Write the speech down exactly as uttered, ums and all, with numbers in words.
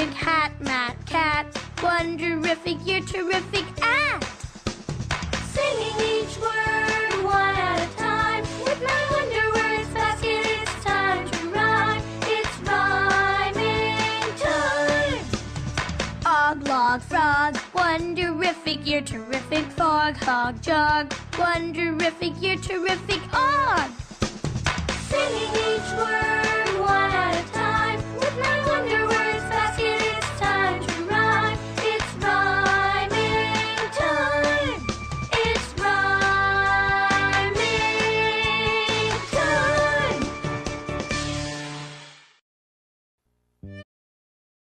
terrific. Hat, mat, cat. Wonderific, you're terrific at singing each word one at a time. With my Wonder Words basket, it's time to rhyme. It's rhyming time. Og, log, frog. Wonderific, you're terrific. Fog, hog, jog. Wonderific, you're terrific. Og.